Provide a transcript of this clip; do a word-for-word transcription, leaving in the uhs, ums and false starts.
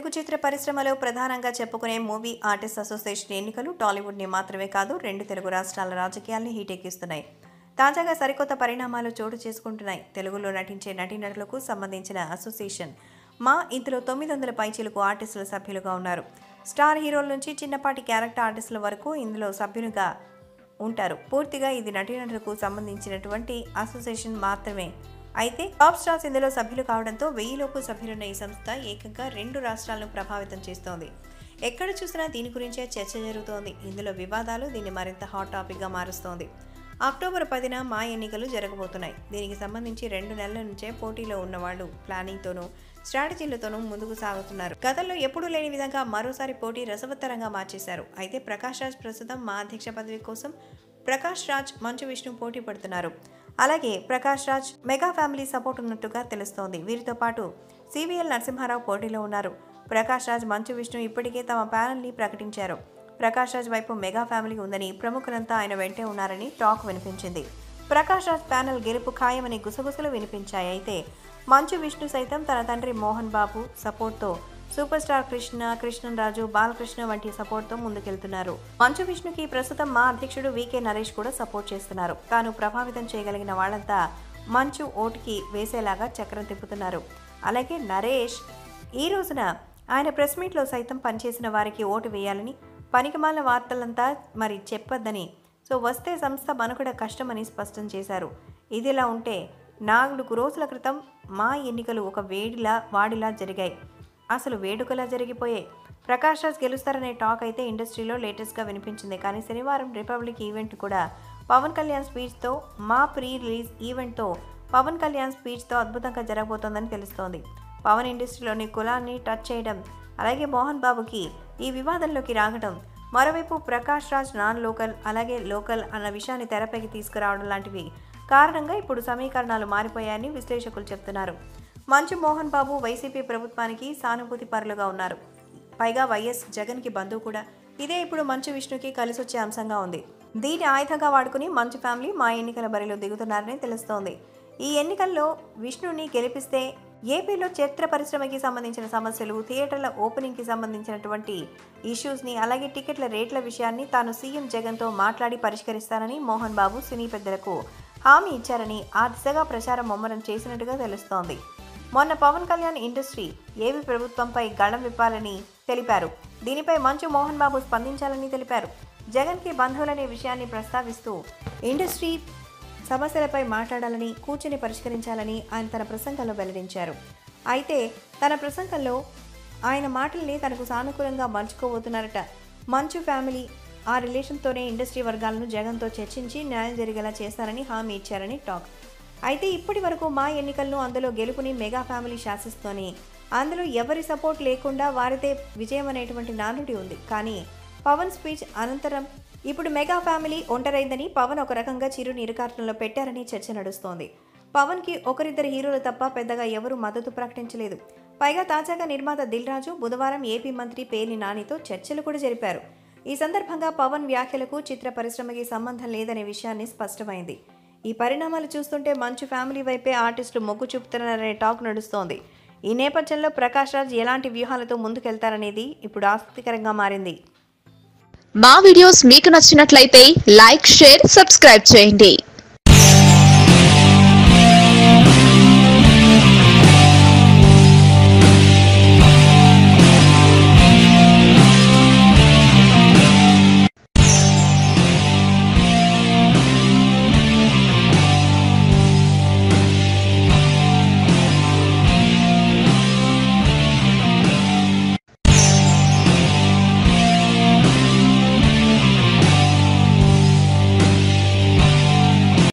తెలుగు చిత్ర పరిశ్రమలో ప్రధానంగా చెప్పుకునే మూవీ ఆర్టిస్ట్ అసోసియేషన్ ఎన్నికలు టాలీవుడ్ని మాత్రమే కాదు రెండు తెలుగు రాష్ట్రాల రాజకీయాల్ని హీటెక్కిస్తున్నాయి. తాజాగా సరికొత్త పరిణామాలు చోటు చేసుకుంటున్నాయి. తెలుగులో నటించే నటీనటులకు సంబంధించిన అసోసియేషన్ మా ఇందులో తొమ్మిది వందల పైచీలకు ఆర్టిస్టుల సభ్యులుగా ఉన్నారు. స్టార్ హీరోల నుంచి చిన్నపాటి క్యారెక్టర్ ఆర్టిస్టుల వరకు ఇందులో సభ్యులుగా ఉంటారు. పూర్తిగా ఇది నటీనటులకు సంబంధించినటువంటి అసోసియేషన్ మాత్రమే. అయితే టాప్ స్టార్స్ ఇందులో సభ్యులు కావడంతో వెయ్యిలోపు సభ్యులున్న ఈ సంస్థ ఏకంగా రెండు రాష్ట్రాలను ప్రభావితం చేస్తోంది. ఎక్కడ చూసినా దీని గురించే చర్చ జరుగుతోంది. ఇందులో వివాదాలు దీన్ని మరింత హాట్ టాపిక్గా మారుస్తోంది. అక్టోబర్ పదిన మా ఎన్నికలు జరగబోతున్నాయి. దీనికి సంబంధించి రెండు నెలల నుంచే పోటీలో ఉన్నవాళ్లు ప్లానింగ్తోనూ స్ట్రాటజీలతోనూ ముందుకు సాగుతున్నారు. గతంలో ఎప్పుడూ లేని విధంగా మరోసారి పోటీ రసవత్తరంగా మార్చేశారు. అయితే ప్రకాష్ రాజ్ ప్రస్తుతం మా అధ్యక్ష పదవి కోసం ప్రకాష్ రాజ్, మంచు విష్ణు పోటీ పడుతున్నారు. అలాగే Prakash Raj mega family support ఉన్నట్టుగా తెలుస్తోంది. వీరితో పాటు సివిఎల్ నరసింహారావు పోటీలో ఉన్నారు. ప్రకాష్ రాజ్, మంచు విష్ణు ఇప్పటికే తమ ప్యానెల్ని ప్రకటించారు. ప్రకాష్ రాజ్ వైపు మెగా ఫ్యామిలీ ఉందని, ప్రముఖులంతా ఆయన వెంటే ఉన్నారని టాక్ వినిపించింది. ప్రకాష్ రాజ్ ప్యానెల్ గెలుపు ఖాయమని గుసగుసలు వినిపించాయి. అయితే మంచు విష్ణు సైతం తన తండ్రి మోహన్ బాబు సపోర్ట్తో సూపర్ స్టార్ కృష్ణ, కృష్ణన్ రాజు, బాలకృష్ణ వంటి సపోర్ట్తో ముందుకెళ్తున్నారు. మంచు విష్ణుకి ప్రస్తుతం మా అధ్యక్షుడు వికే నరేష్ కూడా సపోర్ట్ చేస్తున్నారు. తాను ప్రభావితం చేయగలిగిన వాళ్ళంతా మంచు ఓటుకి వేసేలాగా చక్రం తిప్పుతున్నారు. అలాగే నరేష్ ఈ రోజున ఆయన ప్రెస్ మీట్లో సైతం పనిచేసిన వారికి ఓటు వేయాలని, పనికిమాలిన వార్తలంతా మరి చెప్పొద్దని, సో వస్తే సంస్థ మనుగడ కష్టమని స్పష్టం చేశారు. ఇదిలా ఉంటే నాలుగు రోజుల క్రితం మా ఎన్నికలు ఒక వేడిలా వాడిలా జరిగాయి. అసలు వేడుకలా జరిగిపోయాయి. ప్రకాష్ రాజ్ గెలుస్తారనే టాక్ అయితే ఇండస్ట్రీలో లేటెస్ట్గా వినిపించింది. కానీ శనివారం రిపబ్లిక్ ఈవెంట్ కూడా పవన్ కళ్యాణ్ స్పీచ్తో, మా ప్రీ రిలీజ్ ఈవెంట్తో పవన్ కళ్యాణ్ స్పీచ్తో అద్భుతంగా జరగబోతోందని తెలుస్తోంది. పవన్ ఇండస్ట్రీలోని కులాన్ని టచ్ చేయడం, అలాగే మోహన్ బాబుకి ఈ వివాదంలోకి రాగడం, మరోవైపు ప్రకాష్ రాజ్ నాన్ లోకల్ అలాగే లోకల్ అన్న విషయాన్ని తెరపైకి తీసుకురావడం లాంటివి కారణంగా ఇప్పుడు సమీకరణాలు మారిపోయాయని విశ్లేషకులు చెప్తున్నారు. మంచు మోహన్ బాబు వైసీపీ ప్రభుత్వానికి సానుభూతి పరులుగా ఉన్నారు. పైగా వైఎస్ జగన్కి బంధువు కూడా. ఇదే ఇప్పుడు మంచు విష్ణుకి కలిసొచ్చే అంశంగా ఉంది. దీన్ని ఆయుధంగా వాడుకుని మంచు ఫ్యామిలీ మా ఎన్నికల బరిలో దిగుతున్నారని తెలుస్తోంది. ఈ ఎన్నికల్లో విష్ణుని గెలిపిస్తే ఏపీలో చిత్ర పరిశ్రమకి సంబంధించిన సమస్యలు, థియేటర్ల ఓపెనింగ్కి సంబంధించినటువంటి ఇష్యూస్ని, అలాగే టికెట్ల రేట్ల విషయాన్ని తాను సీఎం జగన్తో మాట్లాడి పరిష్కరిస్తానని మోహన్ బాబు సినీ పెద్దలకు హామీ ఇచ్చారని ఆ దిశగా ప్రచారం ముమ్మరం చేసినట్టుగా తెలుస్తోంది. మొన్న పవన్ కళ్యాణ్ ఇండస్ట్రీ ఏపీ ప్రభుత్వంపై గళం విప్పాలని తెలిపారు. దీనిపై మంచు మోహన్ బాబు స్పందించాలని తెలిపారు. జగన్కి బంధువులనే విషయాన్ని ప్రస్తావిస్తూ ఇండస్ట్రీ సమస్యలపై మాట్లాడాలని, కూర్చొని పరిష్కరించాలని ఆయన తన ప్రసంగంలో వెల్లడించారు. అయితే తన ప్రసంగంలో ఆయన మాటల్ని తనకు సానుకూలంగా మలుచుకోబోతున్నారట. మంచు ఫ్యామిలీ ఆ రిలేషన్తోనే ఇండస్ట్రీ వర్గాలను జగన్తో చర్చించి న్యాయం జరిగేలా చేస్తారని హామీ ఇచ్చారని టాక్. అయితే ఇప్పటి వరకు మా ఎన్నికలను అందులో గెలుపుని మెగా ఫ్యామిలీ శాసిస్తోని, అందులో ఎవరి సపోర్ట్ లేకుండా వారితే విజయం అనేటువంటి నానుడి ఉంది. కానీ పవన్ స్పీచ్ అనంతరం ఇప్పుడు మెగా ఫ్యామిలీ ఒంటరైందని, పవన్ ఒక రకంగా చిరు నిరుకార్టంలో పెట్టారని చర్చ నడుస్తోంది. పవన్కి ఒకరిద్దరు హీరోలు తప్ప పెద్దగా ఎవరూ మద్దతు ప్రకటించలేదు. పైగా తాజాగా నిర్మాత దిల్ రాజు బుధవారం ఏపీ మంత్రి పేర్ని నానితో చర్చలు కూడా జరిపారు. ఈ సందర్భంగా పవన్ వ్యాఖ్యలకు చిత్ర పరిశ్రమకి సంబంధం లేదనే విషయాన్ని స్పష్టమైంది. ఈ పరిణామాలు చూస్తుంటే మంచు ఫ్యామిలీ వైపే ఆర్టిస్టులు మొగ్గు చూపుతున్నారనే టాక్ నడుస్తోంది. ఈ నేపథ్యంలో ప్రకాష్ రాజ్ ఎలాంటి వ్యూహాలతో ముందుకెళ్తారనేది ఇప్పుడు ఆసక్తికరంగా మారింది. మా వీడియోస్ మీకు నచ్చినట్లయితే లైక్, షేర్, సబ్స్క్రైబ్ చేయండి.